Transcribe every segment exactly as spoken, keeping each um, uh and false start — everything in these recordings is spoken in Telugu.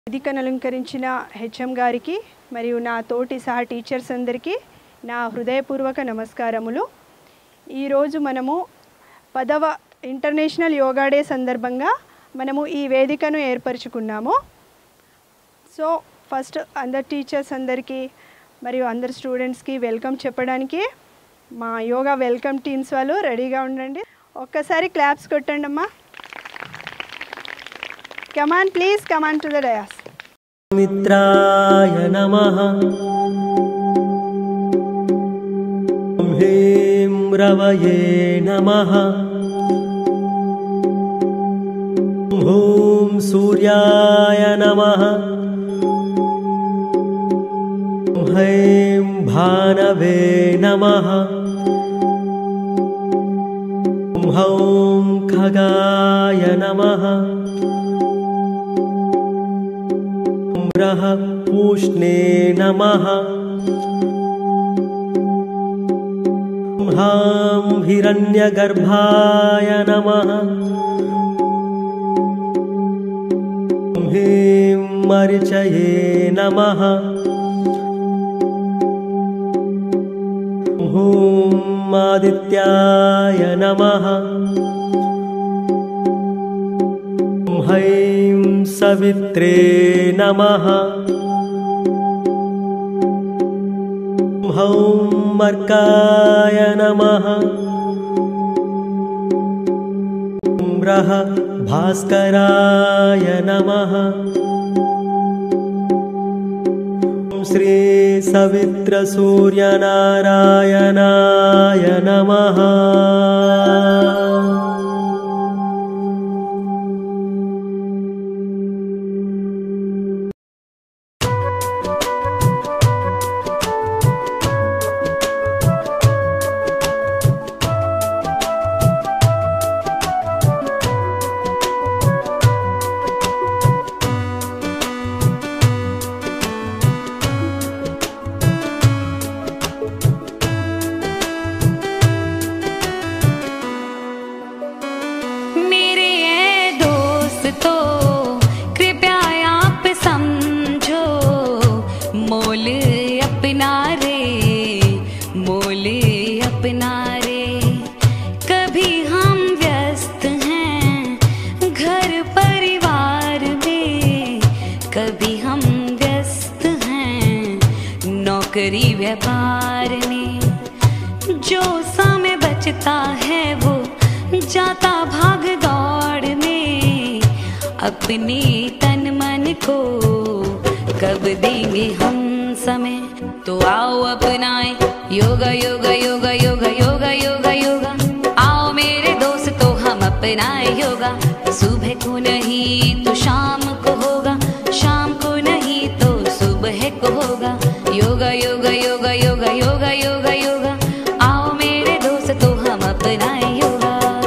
వేదికను అలంకరించిన హెచ్ఎం గారికి మరియు నా తోటి సహా టీచర్స్ అందరికీ నా హృదయపూర్వక నమస్కారములు. ఈరోజు మనము పదవ ఇంటర్నేషనల్ యోగా డే సందర్భంగా మనము ఈ వేదికను ఏర్పరచుకున్నాము. సో ఫస్ట్ అందరు టీచర్స్ అందరికీ మరియు అందరు స్టూడెంట్స్కి వెల్కమ్ చెప్పడానికి మా యోగా వెల్కమ్ టీమ్స్ వాళ్ళు రెడీగా ఉండండి. ఒక్కసారి క్లాప్స్ కొట్టండి అమ్మా. Come on, please come on to the dais. मित्राय नमः. हें रवये नमः. ॐ सूर्याय नमः. हें भानवे नमः. ॐ खगाय नमः. पूष्णे नमः. हां हिरण्यगर्भाय नमः. हें मरीचये नमः. ॐ आदित्याय नमः. हैं सवित्रे नमः. ॐ मर्काय नमः. भास्कराय नमः. श्री सवित्र सूर्यनारायणाय नमः. व्यापार में जो समय बचता है वो जाता भाग दौड़ में, अपने तन मन को कब देंगे हम समय। तो आओ अपनाए योगा योगा योगा योगा योगा योगा योगा। आओ मेरे दोस्तों हम अपनाए योगा। सुबह को नहीं तो शाम को होगा, शाम को नहीं तो सुबह को होगा। योगा योगा योगा योगा योगा योगा योगा। आओ मेरे दोस्तों हम अपनाए योगा।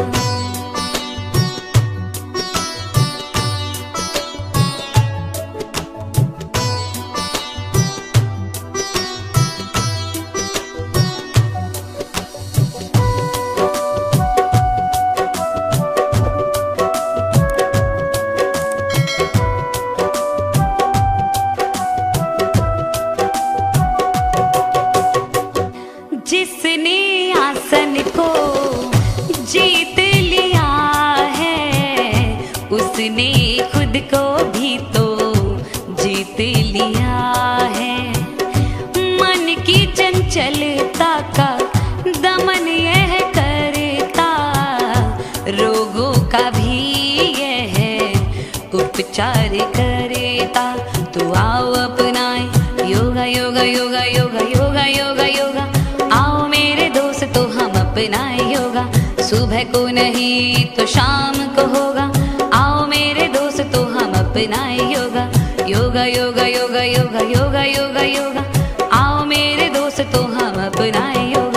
जिसने आसन को जीत लिया है उसने खुद को भी तो जीत लिया है। मन की चंचलता का दमन यह करता, रोगों का भी यह उपचार करता। तो आओ अपनाए योगा योगा योगा योगा योगा योगा योगा। आओ मेरे दोस्तों हम अपनाए योगा। सुबह को नहीं तो शाम को होगा। आओ मेरे दोस्तों हम अपनाए योगा। योगा योगा योगा योगा योगा योगा योगा। आओ मेरे दोस्तों हम अपनाए योगा।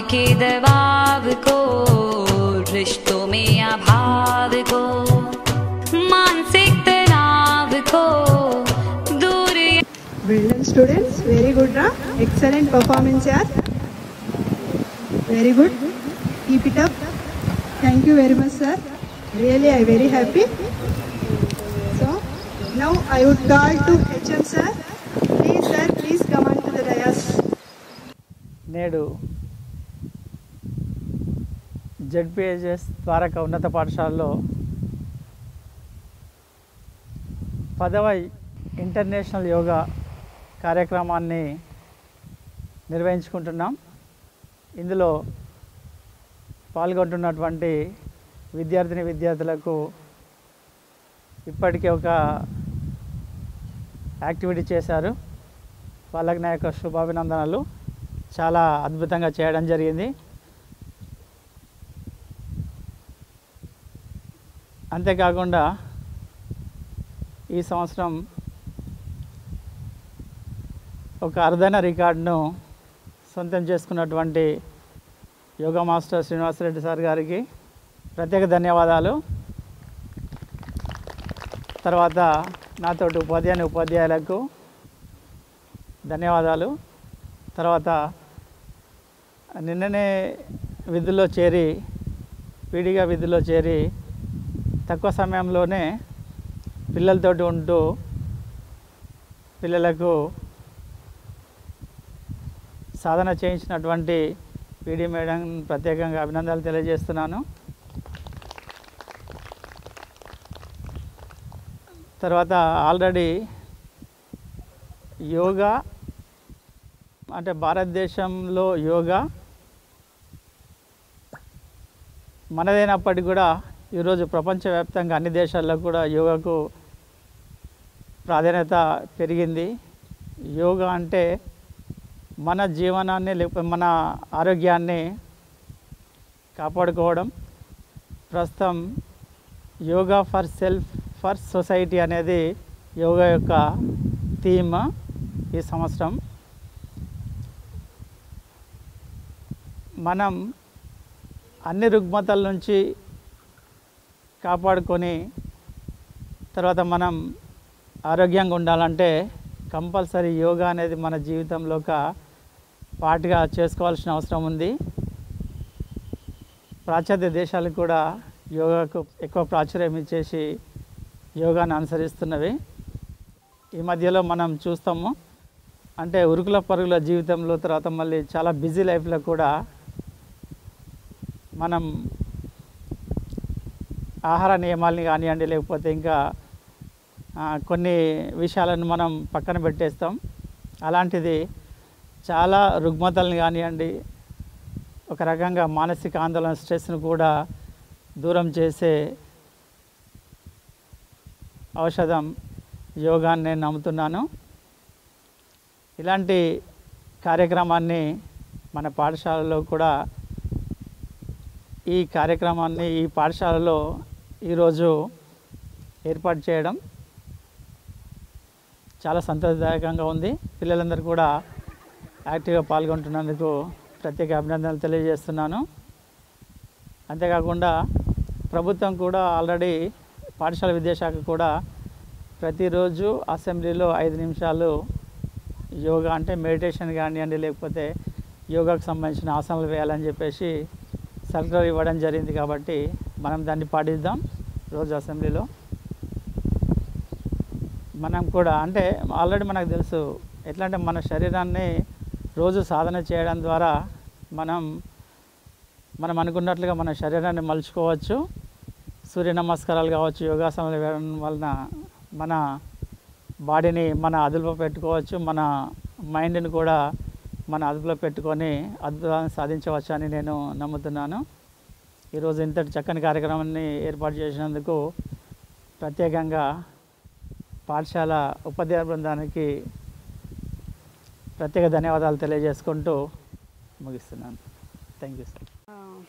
के दबाव को, रिश्तों में अभाव को, मानसिक तनाव को दूर। Well done students, very good ra, excellent performance yaar, very good, keep it up, thank you very much sir, really I very happy. So now I would call to H M sir, please sir, please come on to the dais. నేడు జెడ్పీహెచ్ఎస్ ద్వారక ఉన్నత పాఠశాలలో పదవ ఇంటర్నేషనల్ యోగా కార్యక్రమాన్ని నిర్వహించుకుంటున్నాం. ఇందులో పాల్గొంటున్నటువంటి విద్యార్థిని విద్యార్థులకు ఇప్పటికే ఒక యాక్టివిటీ చేశారు. వాళ్ళకి నా యొక్క శుభాభినందనలు. చాలా అద్భుతంగా చేయడం జరిగింది. అంతేకాకుండా ఈ సంవత్సరం ఒక అరుదైన రికార్డును సొంతం చేసుకున్నటువంటి యోగా మాస్టర్ శ్రీనివాసరెడ్డి సార్ గారికి ప్రత్యేక ధన్యవాదాలు. తర్వాత నాతోటి ఉపాధ్యాయుని ఉపాధ్యాయులకు ధన్యవాదాలు. తర్వాత నిన్ననే విధుల్లో చేరి పీడిగా విధుల్లో చేరి తక్కువ సమయంలోనే పిల్లలతోటి ఉంటూ పిల్లలకు సాధన చేయించినటువంటి పీడీ మేడం ప్రత్యేకంగా అభినందనలు తెలియజేస్తున్నాను. తర్వాత ఆల్రెడీ యోగా అంటే భారతదేశంలో యోగా మనదైనప్పటికీ కూడా ఈరోజు ప్రపంచవ్యాప్తంగా అన్ని దేశాల్లో కూడా యోగాకు ప్రాధాన్యత పెరిగింది. యోగా అంటే మన జీవనాన్ని లేకపోతే మన ఆరోగ్యాన్ని కాపాడుకోవడం. ప్రస్తుతం yoga for self for society అనేది యోగా యొక్క థీమ్ ఈ సంవత్సరం. మనం అన్ని రుగ్మతల నుంచి కాపాడుకొని తర్వాత మనం ఆరోగ్యంగా ఉండాలంటే కంపల్సరీ యోగా అనేది మన జీవితంలో ఒక పార్ట్గా చేసుకోవాల్సిన అవసరం ఉంది. పాశ్చాత్య దేశాలు కూడా యోగాకు ఎక్కువ ప్రాచుర్యం ఇచ్చేసి యోగాను అనుసరిస్తున్నవి. ఈ మధ్యలో మనం చూస్తాము అంటే ఉరుకుల పరుగుల జీవితంలో తర్వాత మళ్ళీ చాలా బిజీ లైఫ్లో కూడా మనం ఆహార నియమాలని కానివ్వండి లేకపోతే ఇంకా కొన్ని విషయాలను మనం పక్కన పెట్టేస్తాం. అలాంటిది చాలా రుగ్మతలను కానివ్వండి ఒక రకంగా మానసిక ఆందోళన స్ట్రెస్ను కూడా దూరం చేసే ఔషధం యోగాన్ని నేను నమ్ముతున్నాను. ఇలాంటి కార్యక్రమాన్ని మన పాఠశాలలో కూడా ఈ కార్యక్రమాన్ని ఈ పాఠశాలలో ఈరోజు ఏర్పాటు చేయడం చాలా సంతోషదాయకంగా ఉంది. పిల్లలందరూ కూడా యాక్టివ్గా పాల్గొంటున్నందుకు ప్రత్యేక అభినందనలు తెలియజేస్తున్నాను. అంతేకాకుండా ప్రభుత్వం కూడా ఆల్రెడీ పాఠశాల విద్యాశాఖ కూడా ప్రతిరోజు అసెంబ్లీలో ఐదు నిమిషాలు యోగా అంటే మెడిటేషన్ కానివ్వండి లేకపోతే యోగాకు సంబంధించిన ఆసనాలు వేయాలని చెప్పేసి సర్కులర్ ఇవ్వడం జరిగింది. కాబట్టి మనం దాన్ని పాటిద్దాం. రోజు అసెంబ్లీలో మనం కూడా అంటే ఆల్రెడీ మనకు తెలుసు ఎట్లా అంటే మన శరీరాన్ని రోజు సాధన చేయడం ద్వారా మనం మనం అనుకున్నట్లుగా మన శరీరాన్ని మలుచుకోవచ్చు. సూర్య నమస్కారాలు కావచ్చు యోగాసనాలు వేయడం వలన మన బాడీని మన అదుపులో పెట్టుకోవచ్చు. మన మైండ్ని కూడా మన అదుపులో పెట్టుకొని అద్భుతాన్ని సాధించవచ్చు అని నేను నమ్ముతున్నాను. ఈరోజు ఇంతటి చక్కని కార్యక్రమాన్ని ఏర్పాటు చేసినందుకు ప్రత్యేకంగా పాఠశాల ఉపాధ్యాయ బృందానికి ప్రత్యేక ధన్యవాదాలు తెలియజేసుకుంటూ ముగిస్తున్నాను. Thank you sir.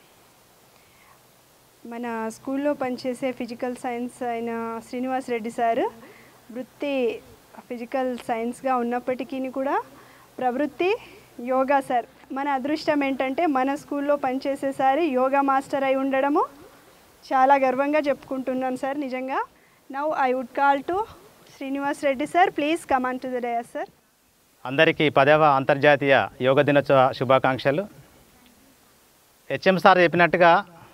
మన స్కూల్లో పనిచేసే ఫిజికల్ సైన్స్ అయిన శ్రీనివాస్ రెడ్డి సార్ వృత్తి ఫిజికల్ సైన్స్గా ఉన్నప్పటికీ కూడా ప్రవృత్తి యోగా సార్. మన అదృష్టం ఏంటంటే మన స్కూల్లో పనిచేసేసారి యోగా మాస్టర్ అయి ఉండడము చాలా గర్వంగా చెప్పుకుంటున్నాను సార్. నిజంగా. Now I would call to Srinivas Reddy sir. Please come on to the dais sir. అందరికీ పదవ అంతర్జాతీయ యోగ దినోత్సవ శుభాకాంక్షలు. హెచ్ఎం సార్ చెప్పినట్టుగా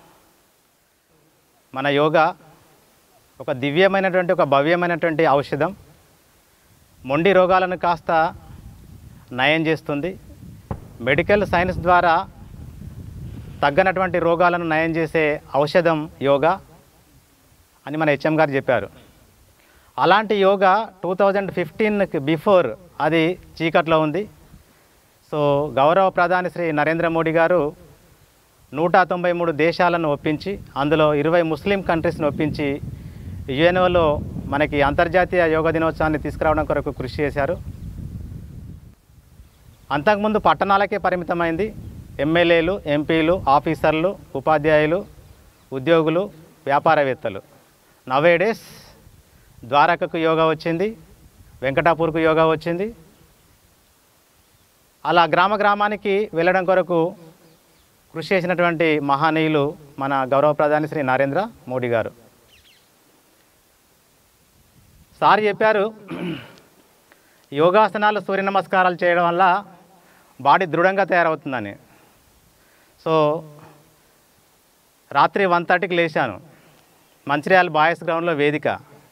మన యోగా ఒక దివ్యమైనటువంటి ఒక భవ్యమైనటువంటి ఔషధం. మొండి రోగాలను కాస్త నయం చేస్తుంది. మెడికల్ సైన్స్ ద్వారా తగ్గనటువంటి రోగాలను నయం చేసే ఔషధం యోగా అని మన హెచ్ఎం గారు చెప్పారు. అలాంటి యోగా టూ థౌజండ్ ఫిఫ్టీన్కి బిఫోర్ అది చీకట్లో ఉంది. సో గౌరవ ప్రధాని శ్రీ నరేంద్ర మోడీ గారు నూట తొంభై మూడు దేశాలను ఒప్పించి అందులో ఇరవై ముస్లిం కంట్రీస్ని ఒప్పించి యుఎన్ఓలో మనకి అంతర్జాతీయ యోగా దినోత్సవాన్ని తీసుకురావడం కొరకు కృషి చేశారు. అంతకుముందు పట్టణాలకే పరిమితమైంది. ఎమ్మెల్యేలు, ఎంపీలు, ఆఫీసర్లు, ఉపాధ్యాయులు, ఉద్యోగులు, వ్యాపారవేత్తలు. నవేడేస్ ద్వారకకు యోగా వచ్చింది, వెంకటాపూర్కు యోగా వచ్చింది. అలా గ్రామ గ్రామానికి వెళ్ళడం కొరకు కృషి చేసినటువంటి మహానీయులు మన గౌరవ ప్రధాని శ్రీ నరేంద్ర మోడీ గారు. సార్ చెప్పారు యోగాసనాలు, సూర్య నమస్కారాలు చేయడం వల్ల బాడీ దృఢంగా తయారవుతుందని. సో రాత్రి వన్ థర్టీకి లేచాను. మంచిర్యాల బాయ్స్ గ్రౌండ్లో వేదిక.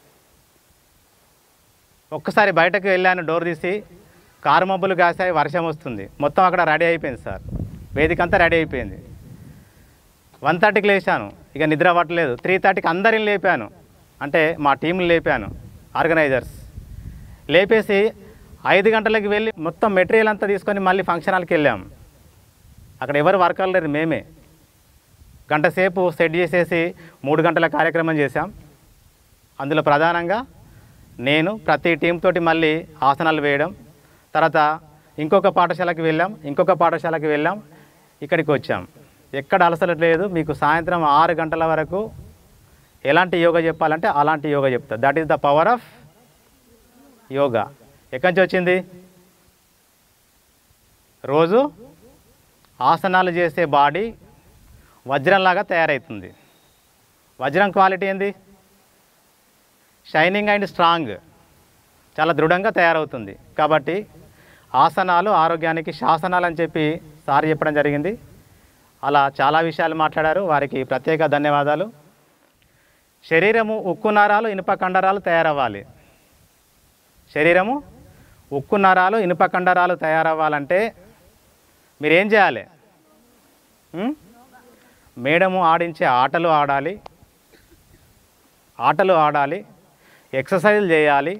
ఒక్కసారి బయటకు వెళ్ళాను, డోర్ తీసి కారు మబ్బులు కాసాయి, వర్షం వస్తుంది. మొత్తం అక్కడ రెడీ అయిపోయింది సార్. వేదిక అంతా రెడీ అయిపోయింది. వన్ థర్టీకి లేచాను, ఇక నిద్ర పట్టలేదు. త్రీ థర్టీకి అందరిని లేపాను, అంటే మా టీంని లేపాను, ఆర్గనైజర్స్ లేపేసి ఐదు గంటలకు వెళ్ళి మొత్తం మెటీరియల్ అంతా తీసుకొని మళ్ళీ ఫంక్షన్ హాల్కి వెళ్ళాము. అక్కడ ఎవరు వర్కర్లు లేరు, మేమే గంట సేపు సెట్ చేసేసి మూడు గంటల కార్యక్రమం చేశాం. అందులో ప్రధానంగా నేను ప్రతి టీం తోటి మళ్ళీ ఆసనాలు వేయడం. తర్వాత ఇంకొక పాఠశాలకు వెళ్ళాం, ఇంకొక పాఠశాలకు వెళ్ళాం, ఇక్కడికి వచ్చాం. ఎక్కడ అలసట లేదు. మీకు సాయంత్రం ఆరు గంటల వరకు ఎలాంటి యోగా చెప్పాలంటే అలాంటి యోగా చెప్తా. That is the power of yoga. ఎక్కడి నుంచి వచ్చింది? రోజు ఆసనాలు చేసే బాడీ వజ్రంలాగా తయారవుతుంది. వజ్రం క్వాలిటీ ఏంది? షైనింగ్ అండ్ స్ట్రాంగ్, చాలా దృఢంగా తయారవుతుంది. కాబట్టి ఆసనాలు ఆరోగ్యానికి శాసనాలు అని చెప్పి సార్ చెప్పడం జరిగింది. అలా చాలా విషయాలు మాట్లాడారు. వారికి ప్రత్యేక ధన్యవాదాలు. శరీరము ఉక్కు నరాలు, ఇనుప కండరాలు తయారవ్వాలి. శరీరము ఉక్కు నరాలు, ఇనుప కండరాలు తయారవ్వాలంటే మీరేం చేయాలి? మేడము ఆడించే ఆటలు ఆడాలి, ఆటలు ఆడాలి, ఎక్సర్సైజులు చేయాలి,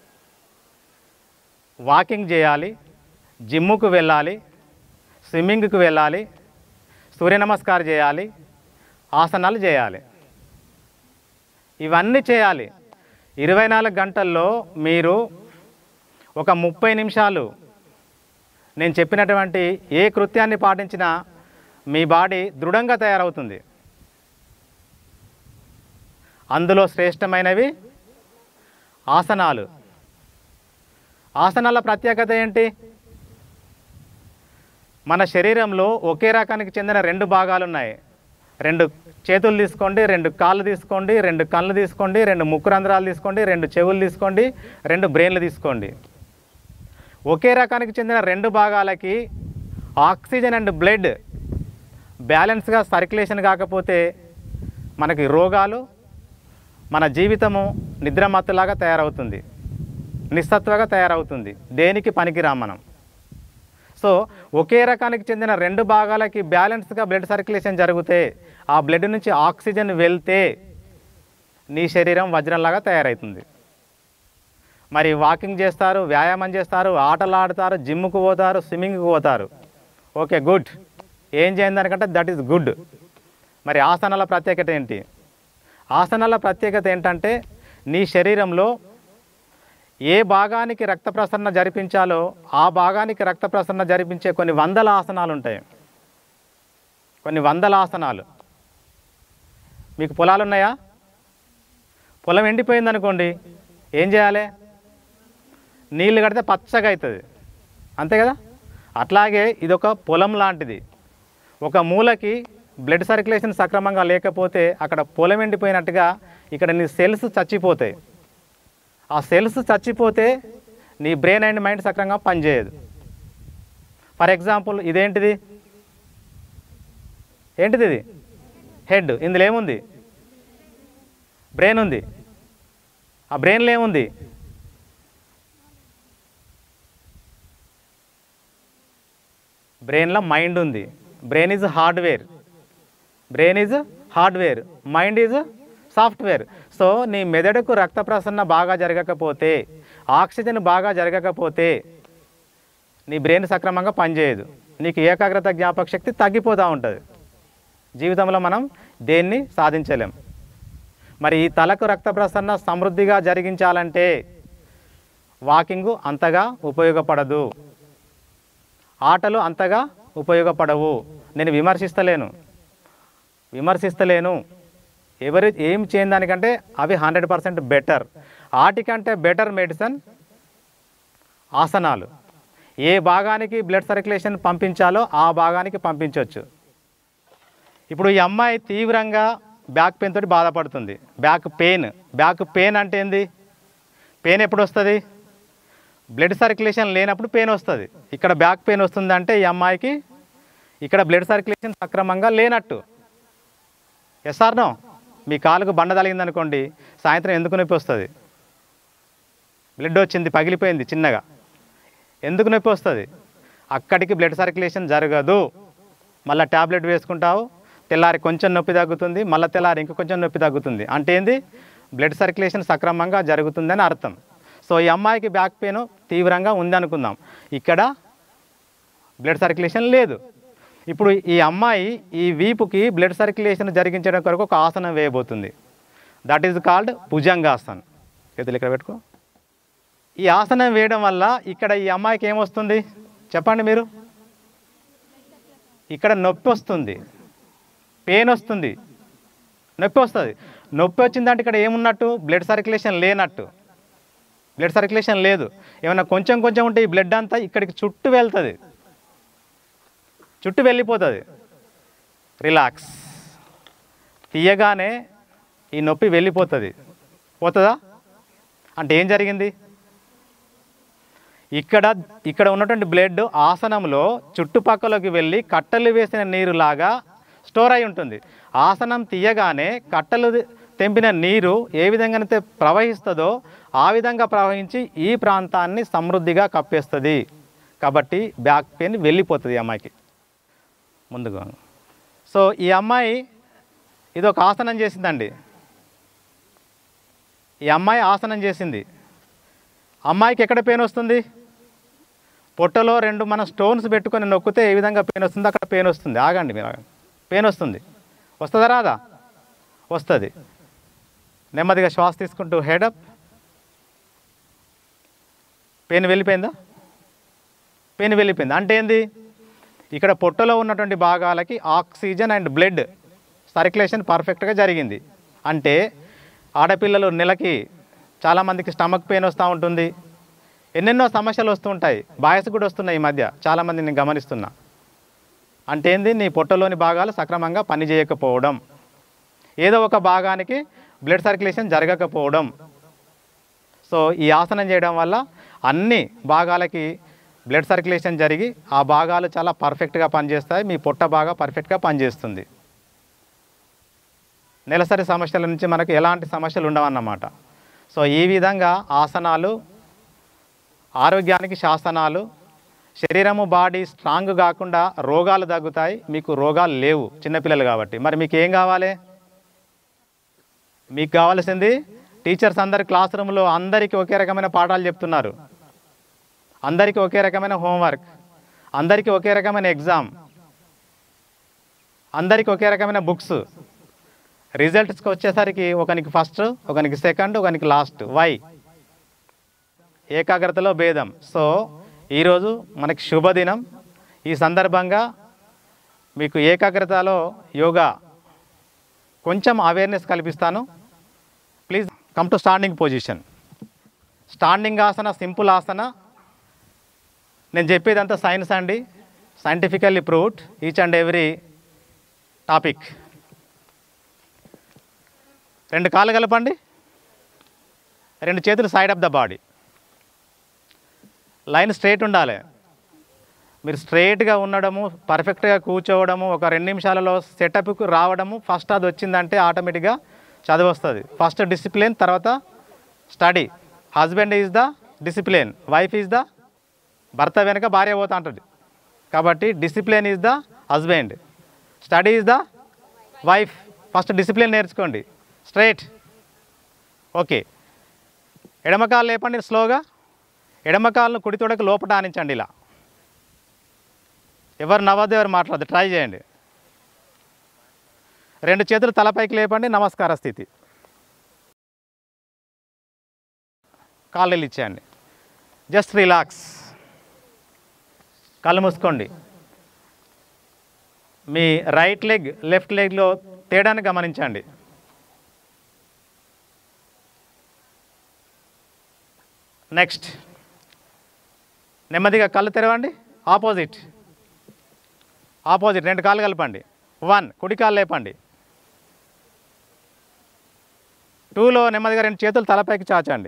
వాకింగ్ చేయాలి, జిమ్ముకు వెళ్ళాలి, స్విమ్మింగ్కి వెళ్ళాలి, సూర్య నమస్కారం చేయాలి, ఆసనాలు చేయాలి. ఇవన్నీ చేయాలి. ఇరవై నాలుగు గంటల్లో మీరు ఒక ముప్పై నిమిషాలు నేను చెప్పినటువంటి ఏ కృత్యాన్ని పాటించినా మీ బాడీ దృఢంగా తయారవుతుంది. అందులో శ్రేష్టమైనవి ఆసనాలు. ఆసనాల ప్రత్యేకత ఏంటి? మన శరీరంలో ఒకే రకానికి చెందిన రెండు భాగాలు ఉన్నాయి. రెండు చేతులు తీసుకోండి, రెండు కాళ్ళు తీసుకోండి, రెండు కళ్ళు తీసుకోండి, రెండు ముక్కు రంధ్రాలు తీసుకోండి, రెండు చెవులు తీసుకోండి, రెండు బ్రెయిన్లు తీసుకోండి. ఒకే రకానికి చెందిన రెండు భాగాలకి ఆక్సిజన్ అండ్ బ్లడ్ బ్యాలెన్స్గా సర్క్యులేషన్ కాకపోతే మనకి రోగాలు, మన జీవితము నిద్రమత్తులాగా తయారవుతుంది, నిస్సత్వగా తయారవుతుంది. దేనికి పనికిరాం మనం. సో ఒకే రకానికి చెందిన రెండు భాగాలకి బ్యాలెన్స్గా బ్లడ్ సర్క్యులేషన్ జరిగితే, ఆ బ్లడ్ నుంచి ఆక్సిజన్ వెళ్తే నీ శరీరం వజ్రంలాగా తయారవుతుంది. మరి వాకింగ్ చేస్తారు, వ్యాయామం చేస్తారు, ఆటలు ఆడతారు, జిమ్కు పోతారు, స్విమ్మింగ్కి పోతారు. Okay, good. ఏం చేయండి దానికంటే దట్ ఈస్ గుడ్. మరి ఆసనాల ప్రత్యేకత ఏంటి? ఆసనాల ప్రత్యేకత ఏంటంటే నీ శరీరంలో ఏ భాగానికి రక్త ప్రసరణ జరిపించాలో ఆ భాగానికి రక్త ప్రసరణ జరిపించే కొన్ని వందల ఆసనాలు ఉంటాయి. కొన్ని వందల ఆసనాలు. మీకు పొలాలు ఉన్నాయా? పొలం ఎండిపోయింది అనుకోండి, ఏం చేయాలి? నీళ్ళు కడితే పచ్చగా అవుతుంది, అంతే కదా? అట్లాగే ఇదొక పొలం లాంటిది. ఒక మూలకి బ్లడ్ సర్క్యులేషన్ సక్రమంగా లేకపోతే అక్కడ పొలం ఎండిపోయినట్టుగా ఇక్కడ నీ సెల్స్ చచ్చిపోతాయి. ఆ సెల్స్ చచ్చిపోతే నీ బ్రెయిన్ అండ్ మైండ్ సక్రమంగా పనిచేయదు. ఫర్ ఎగ్జాంపుల్ ఇదేంటిది, ఏంటిది ఇది? హెడ్. ఇందులో ఏముంది? బ్రెయిన్ ఉంది. ఆ బ్రెయిన్లో ఏముంది? బ్రెయిన్లో మైండ్ ఉంది. Brain is hardware, brain is hardware, mind is software. So నీ మెదడుకు రక్త ప్రసరణ బాగా జరగకపోతే, ఆక్సిజన్ బాగా జరగకపోతే నీ బ్రెయిన్ సక్రమంగా పనిచేయదు. నీకు ఏకాగ్రత, జ్ఞాపక శక్తి తగ్గిపోతూ ఉంటుంది. జీవితంలో మనం దేన్ని సాధించలేం. మరి ఈ తలకు రక్త ప్రసరణ సమృద్ధిగా జరిగించాలంటే వాకింగు అంతగా ఉపయోగపడదు, ఆటలు అంతగా ఉపయోగపడవు. నేను విమర్శిస్తలేను విమర్శిస్తలేను ఎవరు ఏం చేయని దానికంటే అవి హండ్రెడ్ పర్సెంట్ బెటర్. వాటికంటే బెటర్ మెడిసిన్ ఆసనాలు. ఏ భాగానికి బ్లడ్ సర్క్యులేషన్ పంపించాలో ఆ భాగానికి పంపించవచ్చు. ఇప్పుడు ఈ అమ్మాయి తీవ్రంగా బ్యాక్ పెయిన్ తోటి బాధపడుతుంది. బ్యాక్ పెయిన్ బ్యాక్ పెయిన్ అంటే ఏంది? పెయిన్ ఎప్పుడు వస్తుంది? బ్లడ్ సర్క్యులేషన్ లేనప్పుడు పెయిన్ వస్తుంది. ఇక్కడ బ్యాక్ పెయిన్ వస్తుందంటే ఈ అమ్మాయికి ఇక్కడ బ్లడ్ సర్క్యులేషన్ సక్రమంగా లేనట్టు. Yes are no? మీ కాలుకు బండ తగిలిందనుకోండి, సాయంత్రం ఎందుకు నొప్పి వస్తుంది? బ్లడ్ వచ్చింది, పగిలిపోయింది చిన్నగా, ఎందుకు నొప్పి వస్తుంది? అక్కడికి బ్లడ్ సర్క్యులేషన్ జరగదు. మళ్ళీ ట్యాబ్లెట్ వేసుకుంటావు, తెల్లారి కొంచెం నొప్పి తగ్గుతుంది, మళ్ళీ తెల్లారి ఇంక కొంచెం నొప్పి తగ్గుతుంది. అంటే ఏంది? బ్లడ్ సర్క్యులేషన్ సక్రమంగా జరుగుతుందని అర్థం. సో ఈ అమ్మాయికి బ్యాక్ పెయిన్ తీవ్రంగా ఉందనుకుందాం, ఇక్కడ బ్లడ్ సర్క్యులేషన్ లేదు. ఇప్పుడు ఈ అమ్మాయి ఈ వీపుకి బ్లడ్ సర్క్యులేషన్ జరిగించడం కొరకు ఒక ఆసనం వేయబోతుంది. That is called bhujangasan. చేతులు ఇక్కడ పెట్టుకో. ఈ ఆసనం వేయడం వల్ల ఇక్కడ ఈ అమ్మాయికి ఏమొస్తుంది చెప్పండి మీరు? ఇక్కడ నొప్పి వస్తుంది, పెయిన్ వస్తుంది, నొప్పి వస్తుంది. నొప్పి వచ్చిందంటే ఇక్కడ ఏమున్నట్టు? బ్లడ్ సర్క్యులేషన్ లేనట్టు. బ్లడ్ సర్క్యులేషన్ లేదు. ఏమన్నా కొంచెం కొంచెం ఉంటే ఈ బ్లడ్ అంతా ఇక్కడికి చుట్టూ వెళ్తుంది, చుట్టూ వెళ్ళిపోతుంది. రిలాక్స్. తీయగానే ఈ నొప్పి వెళ్ళిపోతుంది. పోతుందా? అంటే ఏం జరిగింది? ఇక్కడ ఇక్కడ ఉన్నటువంటి బ్లడ్ ఆసనంలో చుట్టుపక్కలకి వెళ్ళి కట్టెలు వేసిన నీరులాగా స్టోర్ అయి ఉంటుంది. ఆసనం తీయగానే కట్టెలు తెంపిన నీరు ఏ విధంగానైతే ప్రవహిస్తుందో ఆ విధంగా ప్రవహించి ఈ ప్రాంతాన్ని సమృద్ధిగా కప్పేస్తుంది. కాబట్టి బ్యాక్ పెయిన్ వెళ్ళిపోతుంది అమ్మాయికి ముందుగా. సో ఈ అమ్మాయి ఇది ఒక ఆసనం చేసిందండి. ఈ అమ్మాయి ఆసనం చేసింది. అమ్మాయికి ఎక్కడ పెయిన్ వస్తుంది? పొట్టలో రెండు మనం స్టోన్స్ పెట్టుకొని నొక్కితే ఏ విధంగా పెయిన్ వస్తుందో అక్కడ పెయిన్ వస్తుంది. ఆగండి మీరు, పెయిన్ వస్తుంది. వస్తుందా రాదా? వస్తుంది. నెమ్మదిగా శ్వాస తీసుకుంటూ హెడప్. పెయిన్ వెళ్ళిపోయిందా? పెయిన్ వెళ్ళిపోయింది. అంటే ఏంది? ఇక్కడ పొట్టలో ఉన్నటువంటి భాగాలకి ఆక్సిజన్ అండ్ బ్లడ్ సర్క్యులేషన్ పర్ఫెక్ట్గా జరిగింది. అంటే ఆడపిల్లలు నెలకి చాలామందికి స్టమక్ పెయిన్ వస్తూ ఉంటుంది, ఎన్నెన్నో సమస్యలు వస్తూ ఉంటాయి. బాయస్ కూడా వస్తున్నాయి ఈ మధ్య, చాలామంది నేను గమనిస్తున్నా. అంటే ఏంది? నీ పొట్టలోని భాగాలు సక్రమంగా పనిచేయకపోవడం, ఏదో ఒక భాగానికి బ్లడ్ సర్క్యులేషన్ జరగకపోవడం. సో ఈ ఆసనం చేయడం వల్ల అన్ని భాగాలకి బ్లడ్ సర్క్యులేషన్ జరిగి ఆ భాగాలు చాలా పర్ఫెక్ట్గా పనిచేస్తాయి. మీ పొట్ట బాగా పర్ఫెక్ట్గా పనిచేస్తుంది. నెలసరి సమస్యల నుంచి మనకు ఎలాంటి సమస్యలు ఉండవన్నమాట. సో ఈ విధంగా ఆసనాలు ఆరోగ్యానికి శాసనాలు. శరీరము బాడీ స్ట్రాంగ్ కాకుండా రోగాలు తగ్గుతాయి. మీకు రోగాలు లేవు చిన్నపిల్లలు కాబట్టి. మరి మీకు ఏం కావాలి? మీకు కావాల్సింది టీచర్స్ అందరు క్లాస్ రూమ్లో అందరికీ ఒకే రకమైన పాఠాలు చెప్తున్నారు, అందరికీ ఒకే రకమైన హోంవర్క్, అందరికీ ఒకే రకమైన ఎగ్జామ్, అందరికీ ఒకే రకమైన బుక్స్. రిజల్ట్స్కి వచ్చేసరికి ఒకనికి ఫస్ట్, ఒకనికి సెకండ్, ఒకనికి లాస్ట్. వై? ఏకాగ్రతలో భేదం. సో ఈరోజు మనకి శుభదినం. ఈ సందర్భంగా మీకు ఏకాగ్రతలో యోగా కొంచెం అవేర్నెస్ కల్పిస్తాను. Please come to standing position. Standing asana simple asana. నేను చెప్పేదంతా సైన్స్ అండి, scientifically proved each and every topic. రెండు కాళ్ళు కలపండి, రెండు చేతులు side of the body, line straight ఉండాలి. మీరు స్ట్రైట్గా ఉండడము, పర్ఫెక్ట్గా కూర్చోవడము, ఒక రెండు నిమిషాలలో సెటప్కు రావడము, ఫస్ట్ అది వచ్చిందంటే ఆటోమేటిక్గా చదువు వస్తుంది. ఫస్ట్ డిసిప్లిన్, తర్వాత study. Husband is the discipline, wife is the, భర్త వెనుక భార్య పోతా ఉంటుంది. కాబట్టి discipline is the husband, study is the wife. First discipline నేర్చుకోండి, స్ట్రైట్. ఓకే, ఎడమకాలు లేపండి స్లోగా. ఎడమకాలను కుడి తొడకు లోపట ఆనించండి ఇలా. ఎవరు నవ్వద్దు, ఎవరు మాట్లాడదు, ట్రై చేయండి. రెండు చేతులు తలపైకి లేపండి, నమస్కార స్థితి. కాళ్ళు ఇచ్చేయండి, జస్ట్ రిలాక్స్. కళ్ళు మూసుకోండి. మీ రైట్ లెగ్ లెఫ్ట్ లెగ్లో తేడాన్ని గమనించండి. నెక్స్ట్, నెమ్మదిగా కళ్ళు తెరవండి. ఆపోజిట్ ఆపోజిట్ రెండు కాళ్ళు కలపండి. వన్, కుడి కాళ్ళు లేపండి. టూలో నెమ్మదిగా రెండు చేతులు తలపైకి చాచండి.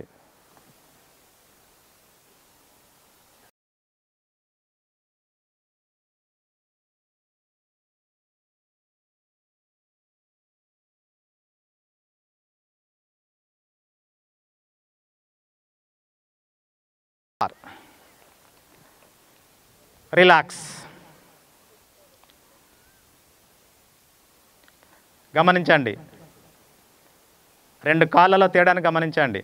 రిలాక్స్. గమనించండి, రెండు కాళ్ళలో తేడాన్ని గమనించండి.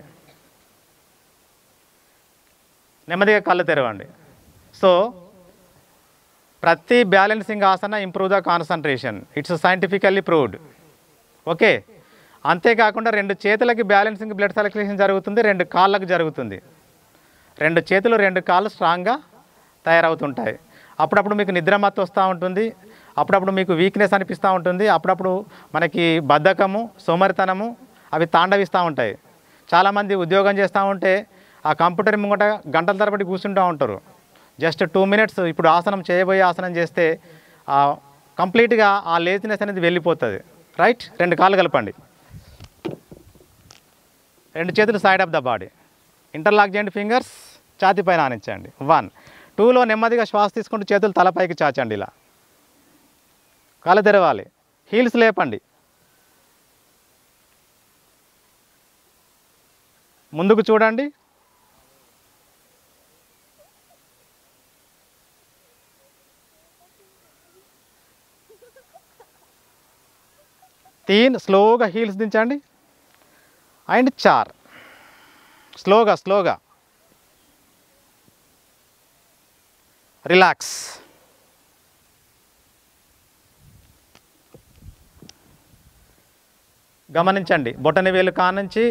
నెమ్మదిగా కళ్ళు తెరవండి. సో ప్రతి balancing asana improve the concentration, it's scientifically proved. Okay, అంతేకాకుండా రెండు చేతులకి బ్యాలెన్సింగ్ బ్లడ్ సర్క్యులేషన్ జరుగుతుంది, రెండు కాళ్ళకు జరుగుతుంది. రెండు చేతులు రెండు కాళ్ళు స్ట్రాంగ్గా తయారవుతుంటాయి. అప్పుడప్పుడు మీకు నిద్రమత్తు వస్తూ ఉంటుంది, అప్పుడప్పుడు మీకు వీక్నెస్ అనిపిస్తూ ఉంటుంది, అప్పుడప్పుడు మనకి బద్ధకము, సోమరితనము అవి తాండవిస్తూ ఉంటాయి. చాలామంది ఉద్యోగం చేస్తూ ఉంటే ఆ కంప్యూటర్ ముంగట గంటల తరబడి కూర్చుంటూ ఉంటారు. జస్ట్ టూ మినిట్స్ ఇప్పుడు ఆసనం చేయబోయే ఆసనం చేస్తే కంప్లీట్గా ఆ లేజినెస్ అనేది వెళ్ళిపోతుంది. రైట్, రెండు కాళ్ళు కలపండి, రెండు చేతులు side of the body, interlock చేయండి ఫింగర్స్, ఛాతీ పైన ఆనించండి. వన్. టూలో నెమ్మదిగా శ్వాస తీసుకుంటూ చేతులు తలపైకి చాచండి ఇలా. కళ్ళు తెరవాలి, హీల్స్ లేపండి, ముందుకు చూడండి. తీన్, స్లోగా హీల్స్ దించండి. అండ్ చార్, స్లోగా స్లోగా రిలాక్స్. గమనించండి, బొటన వేలు కానుంచి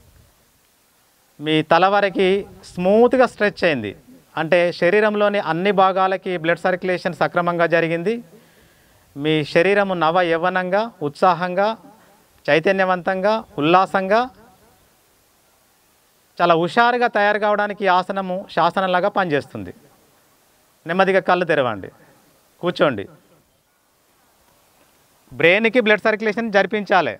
మీ తల వరకు స్మూత్గా స్ట్రెచ్ అయింది. అంటే శరీరంలోని అన్ని భాగాలకి బ్లడ్ సర్క్యులేషన్ సక్రమంగా జరిగింది. మీ శరీరము నవ యవ్వనంగా, ఉత్సాహంగా, చైతన్యవంతంగా, ఉల్లాసంగా, చాలా హుషారుగా తయారు కావడానికి ఈ ఆసనము శాసనంలాగా పనిచేస్తుంది. నెమ్మదిగా కళ్ళు తెరవండి, కూర్చోండి. బ్రెయిన్కి బ్లడ్ సర్క్యులేషన్ జరిపించాలి.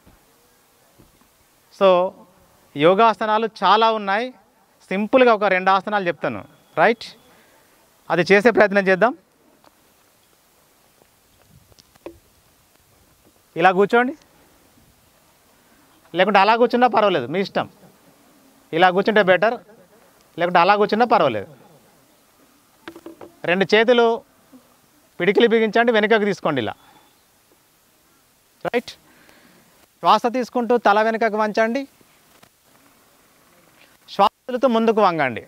సో యోగాసనాలు చాలా ఉన్నాయి, సింపుల్గా ఒక రెండు ఆసనాలు చెప్తాను. రైట్, అది చేసే ప్రయత్నం చేద్దాం. ఇలా కూర్చోండి, లేకుంటే అలా కూర్చున్నా పర్వాలేదు, మీ ఇష్టం. ఇలా కూర్చుంటే బెటర్, లేకుంటే అలా కూర్చున్నా పర్వాలేదు. రెండు చేతులు పిడికిలి బిగించండి, వెనుకకు తీసుకోండి ఇలా. రైట్, శ్వాస తీసుకుంటూ తల వెనుకకు వంచండి, శ్వాసలతో ముందుకు వంగండి.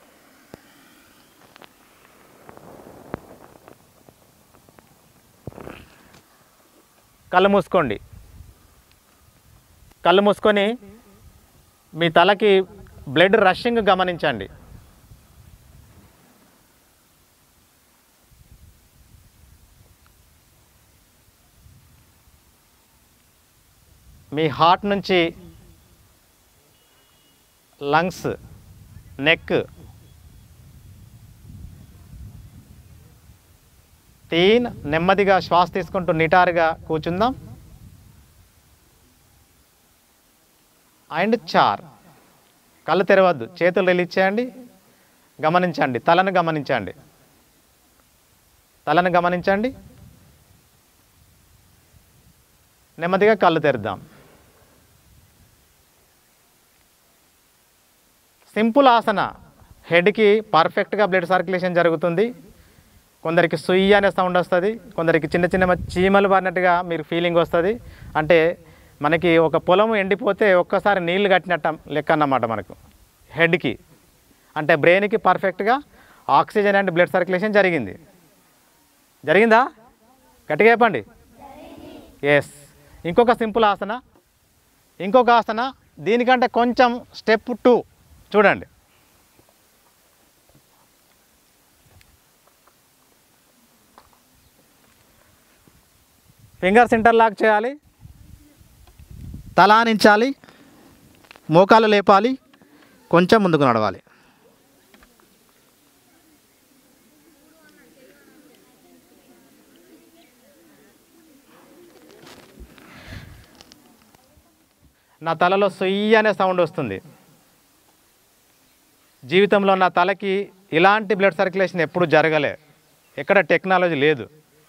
కళ్ళు మూసుకోండి. కళ్ళు మూసుకొని మీ తలకి బ్లడ్ రషింగ్ గమనించండి. మీ హార్ట్ నుంచి లంగ్స్, నెక్, తీన్, నెమ్మదిగా శ్వాస తీసుకుంటూ నిటారుగా కూర్చుందాం. అండ్ చార్, కళ్ళు తెరవద్దు, చేతులు రిలీజ్ చేయండి. గమనించండి, తలను గమనించండి, తలను గమనించండి. నెమ్మదిగా కళ్ళు తెరుద్దాం. సింపుల్ ఆసన, హెడ్కి పర్ఫెక్ట్గా బ్లడ్ సర్క్యులేషన్ జరుగుతుంది. కొందరికి సుయ్యి అనే సౌండ్ వస్తుంది, కొందరికి చిన్న చిన్న చీమలు పడినట్టుగా మీరు ఫీలింగ్ వస్తుంది. అంటే మనకి ఒక పొలం ఎండిపోతే ఒక్కసారి నీళ్లు కట్టినట్టు లెక్క అన్నమాట మనకు హెడ్కి. అంటే బ్రెయిన్కి పర్ఫెక్ట్గా ఆక్సిజన్ అండ్ బ్లడ్ సర్క్యులేషన్ జరిగింది. జరిగిందా? గట్టిగా చెప్పండి. ఎస్. ఇంకొక సింపుల్ ఆసన, ఇంకొక ఆసన దీనికంటే కొంచెం స్టెప్ టూ చూడండి. ఫింగర్స్ ఇంటర్లాక్ చేయాలి, తల ఆనించాలి, మోకాలు లేపాలి, కొంచెం ముందుకు నడవాలి. నా తలలో సొయ్యి అనే సౌండ్ వస్తుంది. జీవితంలో నా తలకి ఇలాంటి బ్లడ్ సర్క్యులేషన్ ఎప్పుడు జరగలే, ఎక్కడ టెక్నాలజీ లేదు.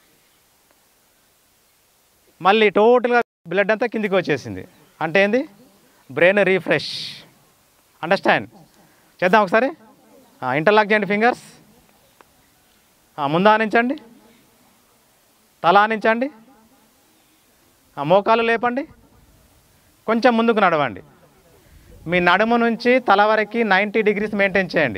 మళ్ళీ టోటల్గా బ్లడ్ అంతా కిందికి వచ్చేసింది. అంటే ఏంది? Brain refresh. అండర్స్టాండ్? చేద్దాం ఒకసారి. ఇంటర్లాక్ చేయండి ఫింగర్స్. ముందు ఆనించండి, తల ఆనించండి, మోకాలు లేపండి, కొంచెం ముందుకు నడవండి. మీ నడుము నుంచి తల వరకు నైంటీ డిగ్రీస్ మెయింటైన్ చేయండి.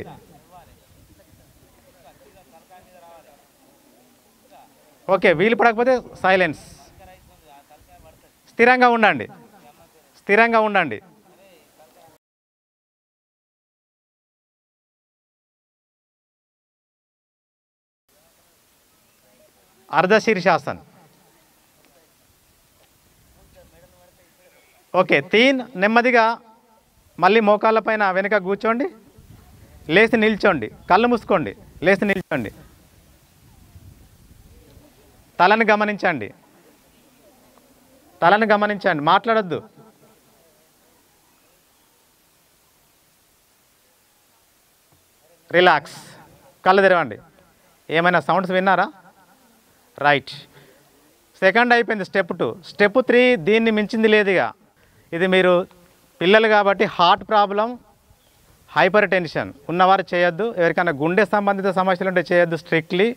ఓకే, వీలు పడకపోతే సైలెన్స్. స్థిరంగా ఉండండి, స్థిరంగా ఉండండి. అర్ధశీర్షాసన్. ఓకే, తీన్, నెమ్మదిగా మళ్ళీ మోకాళ్ళ పైన వెనుక కూర్చోండి, లేచి నిల్చోండి, కళ్ళు మూసుకోండి, లేచి నిల్చోండి, తలను గమనించండి, తలను గమనించండి, మాట్లాడొద్దు. రిలాక్స్, కళ్ళు తెరవండి. ఏమైనా సౌండ్స్ విన్నారా? రైట్. సెకండ్ అయిపోయింది. Step two. స్టెప్ త్రీ దీన్ని మించింది లేదుగా. ఇది మీరు పిల్లలు కాబట్టి హార్ట్ ప్రాబ్లం, హైపర్ టెన్షన్ ఉన్నవారు చేయొద్దు. ఎవరికైనా గుండె సంబంధిత సమస్యలు ఉంటే చేయొద్దు స్ట్రిక్ట్లీ.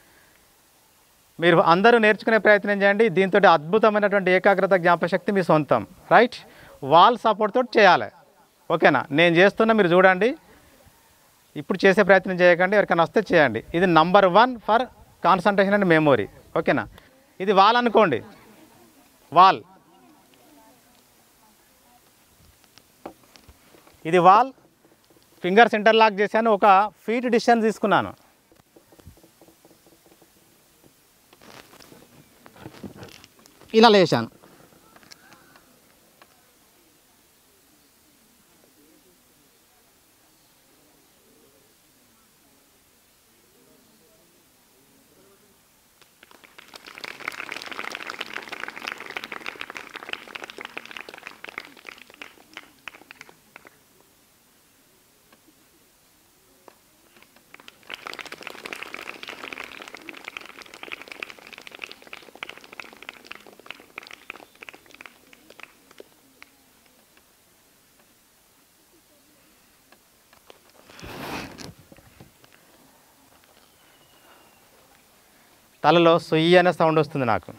మీరు అందరూ నేర్చుకునే ప్రయత్నం చేయండి. దీంతో అద్భుతమైనటువంటి ఏకాగ్రత, జ్ఞాపశక్తి మీ సొంతం. రైట్. వాల్ సపోర్ట్ తోటి చేయాలి. ఓకేనా? నేను చేస్తున్నా, మీరు చూడండి. ఇప్పుడు చేసే ప్రయత్నం చేయకండి, ఎవరికైనా వస్తే చేయండి. ఇది number one for concentration and memory. ఓకేనా? ఇది వాల్ అనుకోండి, వాల్. ఇది వాల్. ఫింగర్స్ ఇంటర్లాక్ చేశాను, ఒక ఫీట్ డిస్టెన్స్ తీసుకున్నాను. ఇలా లేచాను. తలలో సొయ్యి అనే సౌండ్ వస్తుంది నాకు.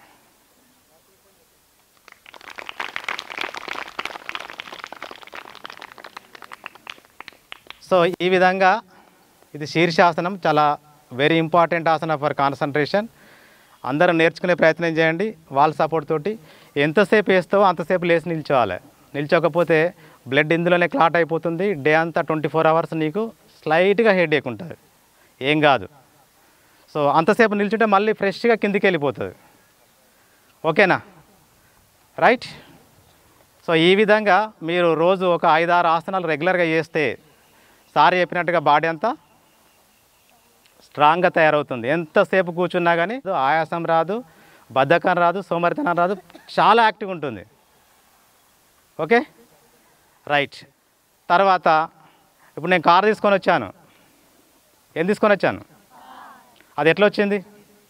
సో ఈ విధంగా ఇది శీర్షాసనం, చాలా very important asana for concentration. అందరూ నేర్చుకునే ప్రయత్నం చేయండి. వాల్ సపోర్ట్ తోటి ఎంతసేపు వేస్తావో అంతసేపు లేచి నిల్చోవాలి. నిల్చోకపోతే బ్లడ్ ఇందులోనే క్లాట్ అయిపోతుంది. డే అంతా ట్వంటీ ఫోర్ అవర్స్ నీకు స్లైట్గా హెడేక్ ఉంటుంది, ఏం కాదు. సో అంతసేపు నిల్చుంటే మళ్ళీ ఫ్రెష్గా కిందికి వెళ్ళిపోతుంది. ఓకేనా? రైట్. సో ఈ విధంగా మీరు రోజు ఒక ఐదారు ఆసనాలు రెగ్యులర్గా చేస్తే సార్ చెప్పినట్టుగా బాడీ అంతా స్ట్రాంగ్గా తయారవుతుంది. ఎంతసేపు కూర్చున్నా కానీ ఆయాసం రాదు, బద్ధకం రాదు, సోమరితనం రాదు, చాలా యాక్టివ్గా ఉంటుంది. Okay right. తర్వాత ఇప్పుడు నేను కారు తీసుకొని వచ్చాను. ఏం తీసుకొని వచ్చాను? అది ఎట్లా వచ్చింది?